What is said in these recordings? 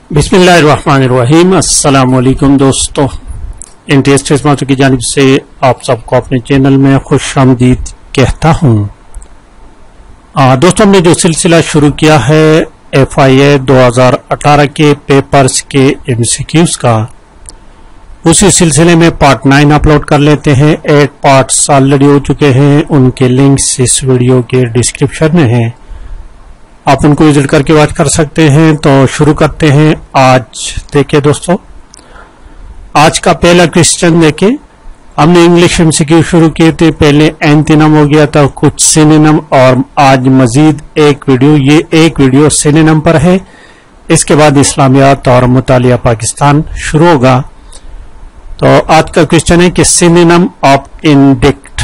बिस्मिल्लाहिर्रहमानिर्रहीम। अस्सलाम वालेकुम दोस्तों, इंटरेस्ट मास्टर की जानिब से आप सबको अपने चैनल में खुशामदीद कहता हूँ। दोस्तों, हमने जो सिलसिला शुरू किया है FIA 2018 के पेपर्स के MCQs का, उसी सिलसिले में पार्ट 9 अपलोड कर लेते हैं। 8 पार्ट्स ऑलरेडी हो चुके हैं, उनके लिंक्स इस वीडियो के डिस्क्रिप्शन में हैं, आप उनको विजिट करके वॉच कर सकते हैं। तो शुरू करते हैं। आज देखिए दोस्तों, आज का पहला क्वेश्चन देखिए। हमने इंग्लिश MCQ शुरू किए थे, पहले एंटोनिम हो गया था, कुछ सिनोनिम, और आज मजीद एक वीडियो, ये एक वीडियो सिनोनिम पर है। इसके बाद इस्लामियात और मुतालिया पाकिस्तान शुरू होगा। तो आज का क्वेश्चन है कि सिनोनिम ऑफ इंडिक्ट।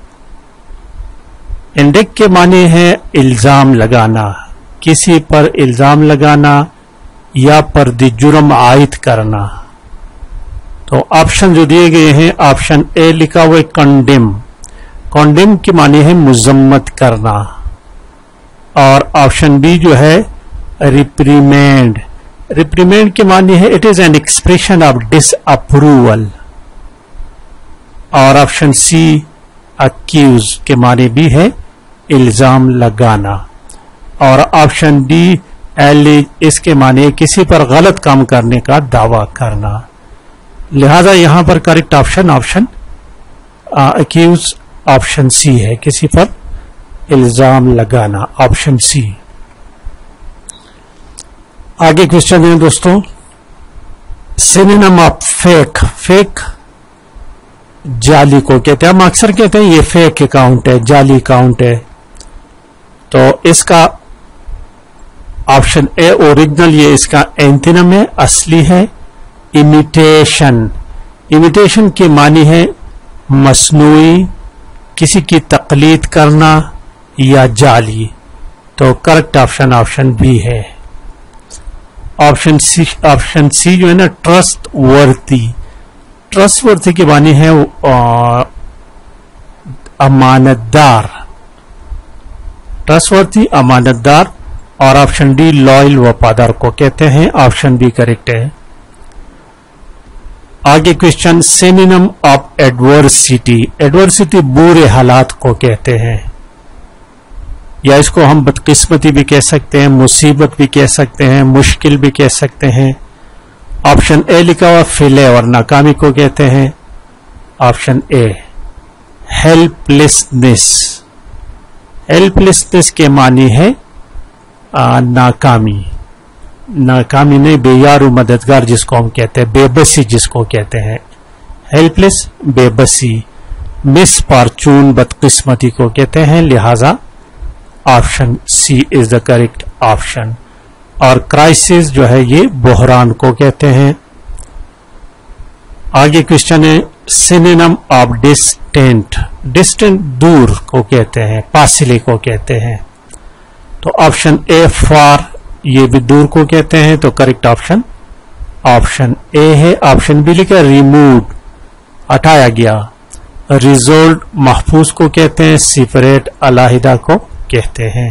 इंडिक्ट के माने है इल्जाम लगाना, किसी पर इल्जाम लगाना या पर जुर्म आयद करना। तो ऑप्शन जो दिए गए हैं, ऑप्शन ए लिखा हुआ है कंडेम। कंडेम के माने है मुजम्मत करना, और ऑप्शन बी जो है रिप्रीमेंड। रिप्रीमेंड के माने है it is an expression of disapproval, और ऑप्शन सी अक्यूज के माने भी है इल्जाम लगाना, और ऑप्शन डी एलिज इसके माने किसी पर गलत काम करने का दावा करना। लिहाजा यहां पर correct option accuse option C है, किसी पर इल्जाम लगाना, ऑप्शन सी। आगे क्वेश्चन है दोस्तों, सिनोनिम ऑफ फेक। फेक जाली को कहते हैं। हम अक्सर कहते हैं ये फेक अकाउंट है, जाली अकाउंट है। तो इसका ऑप्शन ए ओरिजिनल, ये इसका एंटोनिम है, असली है। इमिटेशन। इमिटेशन के मानी है मसनूई, किसी की तकलीद करना या जाली। तो करेक्ट ऑप्शन बी है। ऑप्शन सी जो है ना, ट्रस्ट वर्थी। ट्रस्ट वर्थी के मानी है अमानतदार, ट्रस्टवर्थी अमानतदार, और ऑप्शन डी लॉयल वफादार को कहते हैं, ऑप्शन बी करेक्ट है। आगे question, synonym of adversity. Adversity बुरे हालात को कहते हैं, या इसको हम बदकिस्मती भी कह सकते हैं, मुसीबत भी कह सकते हैं, मुश्किल भी कह सकते हैं। ऑप्शन ए लिखा हुआ फेलियर, नाकामी को कहते हैं, ऑप्शन ए। हेल्पलेसनेस। हेल्पलेसनेस के मानी है नाकामी। नाकामी नहीं, बेयारू मददगार जिसको हम कहते हैं, बेबसी जिसको कहते हैं। हेल्पलेस बेबसी। मिस फॉर्चून बदकिस्मती को कहते हैं, लिहाजा option C is the correct option. और क्राइसिस जो है ये बहरान को कहते हैं। आगे क्वेश्चन है, सिनोनिम ऑफ डिस्टेंट। डिस्टेंट दूर को कहते हैं, फासिले को कहते हैं। तो ऑप्शन ए फार, ये भी दूर को कहते हैं। तो करेक्ट ऑप्शन ए है। ऑप्शन बी लिखा रिमूव, हटाया गया। रिजोल्व महफूज को कहते हैं, सेपरेट अलहदा को कहते हैं।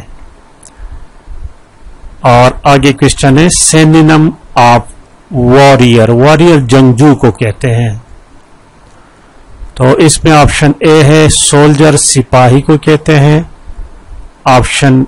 और आगे क्वेश्चन है, सिनोनिम ऑफ वॉरियर। वॉरियर जंगजू को कहते हैं। तो इसमें ऑप्शन ए है सोल्जर, सिपाही को कहते हैं। ऑप्शन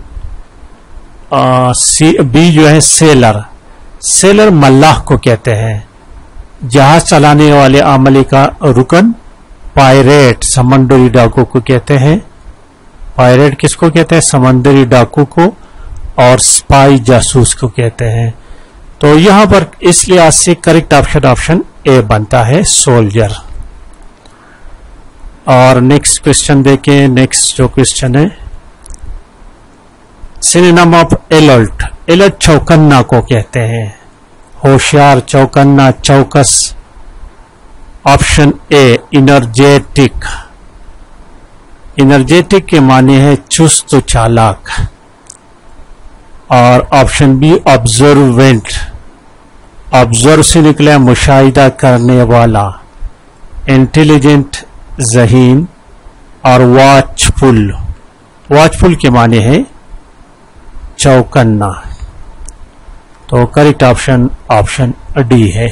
बी जो है सेलर। सेलर मल्लाह को कहते हैं, जहाज चलाने वाले अमले का रुकन। पायरेट समंदरी डाकू को कहते हैं। पायरेट किसको कहते हैं? समंदरी डाकू को। और स्पाई जासूस को कहते हैं। तो यहां पर इस लिहाज से करेक्ट ऑप्शन ए बनता है, सोल्जर। और नेक्स्ट क्वेश्चन देखें। नेक्स्ट जो क्वेश्चन है, सिनोनिम ऑफ अलर्ट। अलर्ट चौकन्ना को कहते हैं, होशियार, चौकन्ना, चौकस। Option A energetic. इनर्जेटिक के माने है चुस्त चालाक। और ऑप्शन बी ऑब्जर्वेंट। ऑब्जर्व से निकला मुशाहिदा करने वाला। इंटेलिजेंट, ज़हीन। और वॉचफुल। वॉचफुल के माने है चौकन्ना। तो तो करेक्ट ऑप्शन ऑप्शन डी है।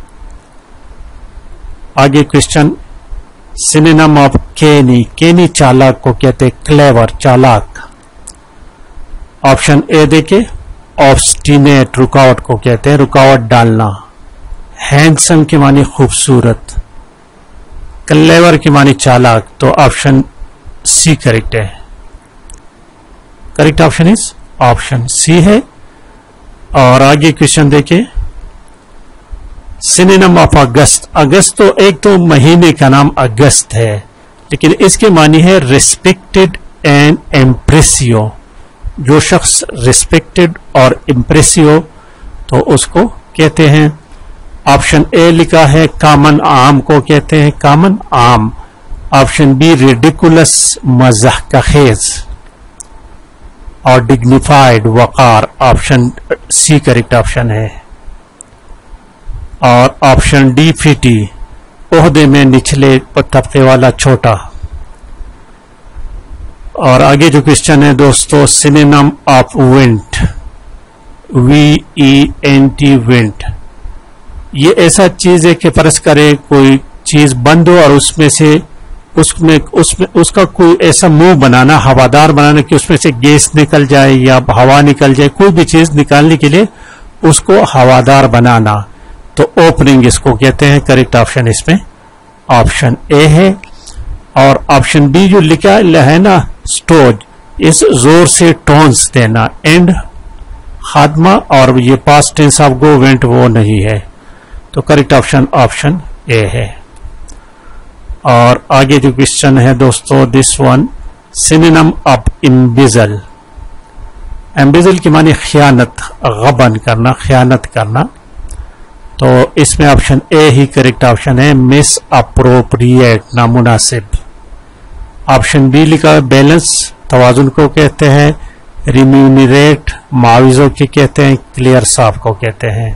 आगे क्वेश्चन, सिनोनिम ऑफ केनी, केनी चालाक को कहते हैं क्लेवर, चालाक। ऑप्शन ए देखे, ऑब्स्टिनेट रुकावट को कहते हैं रुकावट डालना। हैंडसम की मानी खूबसूरत, क्लेवर की मानी चालाक, तो ऑप्शन सी करेक्ट है। Correct option is option C है। और आगे क्वेश्चन देखिए, सिनोनिम ऑफ अगस्त, अगस्त तो एक तो महीने का नाम अगस्त है, लेकिन इसके मानी है रिस्पेक्टेड एंड इम्प्रेसिव। जो शख्स रिस्पेक्टेड और इम्प्रेसिव तो उसको कहते हैं। ऑप्शन ए लिखा है कॉमन आम को कहते हैं कॉमन आम। ऑप्शन बी रिडिकुलस मजाक का खेज, और डिग्निफाइड वकार, ऑप्शन सी करेक्ट ऑप्शन है। और ऑप्शन डी फीटी, ओहदे में निचले तबके वाला छोटा। और आगे जो क्वेश्चन है दोस्तों, synonym of vent, VENT vent, ये ऐसा चीज है कि फर्ज करे कोई चीज बंद हो और उसमें से उसका कोई ऐसा मुंह बनाना, हवादार बनाना कि उसमें से गैस निकल जाए या हवा निकल जाए, कोई भी चीज निकालने के लिए उसको हवादार बनाना, तो ओपनिंग इसको कहते हैं। करेक्ट ऑप्शन इसमें ऑप्शन ए है। और ऑप्शन बी जो लिखा है ना स्टोज, इस जोर से टोन्स देना, एंड खादमा, और ये past tense of go went वो नहीं है, तो करेक्ट ऑप्शन ऑप्शन ए है। और आगे जो क्वेश्चन है दोस्तों, this one, synonym of embezzle, embezzle की मानी खयानत, गबन करना, खयानत करना, तो इसमें ऑप्शन ए ही करेक्ट ऑप्शन है, मिस अप्रोप्रिएट, नामुनासिब। ऑप्शन बी लिखा है बैलेंस, तवाजुन को कहते हैं। रिम्यूनरेट, मुआविज़ों की कहते हैं। क्लियर, साफ को कहते हैं।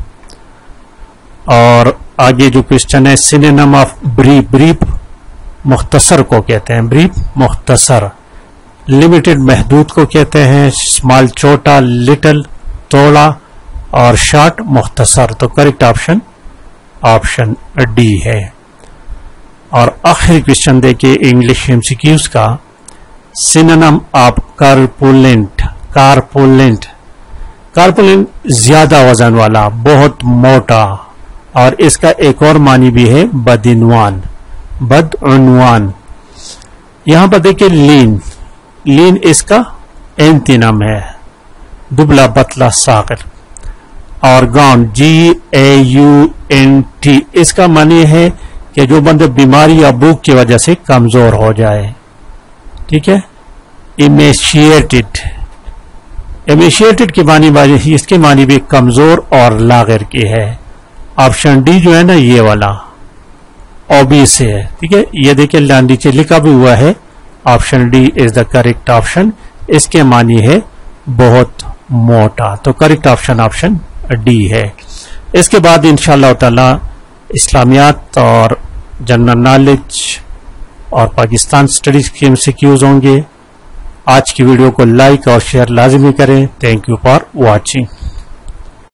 और आगे जो क्वेश्चन है, सिनोनिम ऑफ ब्रीफ, ब्रीफ मुख्तसर को कहते हैं, ब्रीफ मुख्तसर। लिमिटेड, महदूद को कहते हैं। स्मॉल, छोटा। लिटिल, थोड़ा। और शॉर्ट, मुख्तसर, तो करेक्ट ऑप्शन ऑप्शन डी है। और आखिरी क्वेश्चन देखिए इंग्लिश एमसीक्यूज का, synonym of corpulent, corpulent, corpulent ज्यादा वजन वाला, बहुत मोटा, और इसका एक और मानी भी है बदइनवान, बदउनवान। यहां पर देखिए लीन, लीन इसका एंटीनम है, दुबला पतला सागर। और गॉन, GAUNT, इसका मानी है कि जो बंदा बीमारी या भूख की वजह से कमजोर हो जाए, ठीक है। इमेशिएटेड, इमेशिएटेड की मानी इसके मानी भी कमजोर और लागर की है। ऑप्शन डी जो है ना ये वाला ओबीस है, ठीक है। ये देखिए नीचे लिखा भी हुआ है, option D is the correct option, इसके मानी है बहुत मोटा, तो करेक्ट ऑप्शन ऑप्शन डी है। इसके बाद इंशाअल्लाह ताला इस्लामियात और जनरल नॉलेज और पाकिस्तान स्टडीज के एमसीक्यूज होंगे। आज की वीडियो को लाइक और शेयर लाजमी करें। Thank you for watching.